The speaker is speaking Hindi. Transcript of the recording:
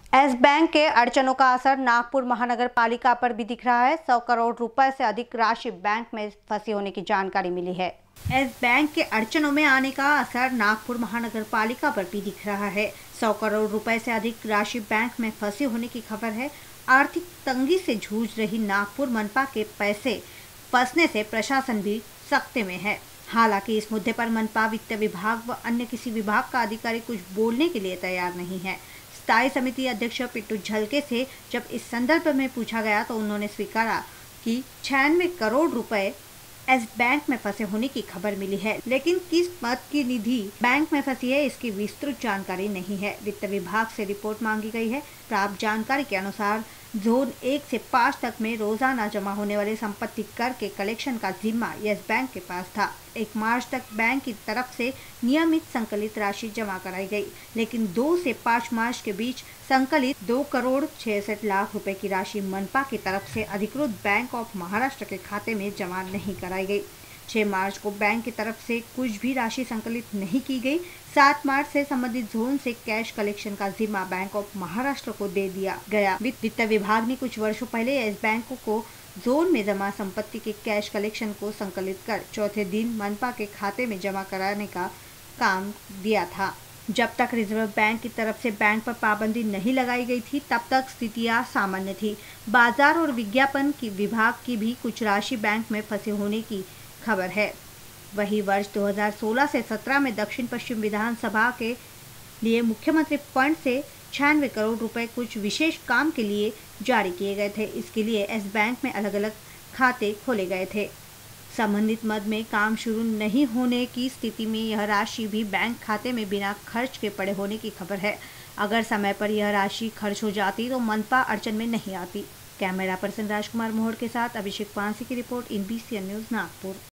एस बैंक के अड़चनों का असर नागपुर महानगर पालिका पर भी दिख रहा है। 100 करोड़ रुपए से अधिक राशि बैंक में फंसी होने की जानकारी मिली है। एस बैंक के अड़चनों में आने का असर नागपुर महानगर पालिका पर भी दिख रहा है। 100 करोड़ रुपए से अधिक राशि बैंक में फंसी होने की खबर है। आर्थिक तंगी से जूझ रही नागपुर मनपा के पैसे फंसने से प्रशासन भी सख्ते में है। हालांकि इस मुद्दे पर मनपा, वित्त विभाग व अन्य किसी विभाग का अधिकारी कुछ बोलने के लिए तैयार नहीं है। स्थायी समिति अध्यक्ष पिट्टू झलके से जब इस संदर्भ में पूछा गया तो उन्होंने स्वीकारा कि 96 करोड़ रुपए एस बैंक में फंसे होने की खबर मिली है, लेकिन किस पद की निधि बैंक में फंसी है इसकी विस्तृत जानकारी नहीं है। वित्त विभाग से रिपोर्ट मांगी गई है। प्राप्त जानकारी के अनुसार जोन 1 से 5 तक में रोजाना जमा होने वाले संपत्ति कर के कलेक्शन का जिम्मा यस बैंक के पास था। 1 मार्च तक बैंक की तरफ से नियमित संकलित राशि जमा कराई गई, लेकिन 2 से 5 मार्च के बीच संकलित 2 करोड़ 66 लाख रुपए की राशि मनपा की तरफ से अधिकृत बैंक ऑफ महाराष्ट्र के खाते में जमा नहीं कराई गई। 6 मार्च को बैंक की तरफ से कुछ भी राशि संकलित नहीं की गई। 7 मार्च से संबंधित जोन से कैश कलेक्शन का जिम्मा बैंक ऑफ महाराष्ट्र को दे दिया गया। वित्त विभाग ने कुछ वर्षों पहले इस बैंक को जोन में जमा संपत्ति के कैश कलेक्शन को संकलित कर चौथे दिन मनपा के खाते में जमा कराने का काम दिया था। जब तक रिजर्व बैंक की तरफ से बैंक पर पाबंदी नहीं लगाई गई थी, तब तक स्थितियां सामान्य थी। बाजार और विज्ञापन की विभाग की भी कुछ राशि बैंक में फंसे होने की खबर है। वही वर्ष 2016 से 17 में दक्षिण पश्चिम विधानसभा के लिए मुख्यमंत्री फंड से 96 करोड़ रुपए कुछ विशेष काम के लिए जारी किए गए थे। इसके लिए एस बैंक में अलग अलग खाते खोले गए थे। संबंधित मद में काम शुरू नहीं होने की स्थिति में यह राशि भी बैंक खाते में बिना खर्च के पड़े होने की खबर है। अगर समय पर यह राशि खर्च हो जाती तो मनपा अड़चन में नहीं आती। कैमरा पर्सन राजकुमार मोहर के साथ अभिषेक पांसी की रिपोर्ट, NBCN न्यूज़ नागपुर।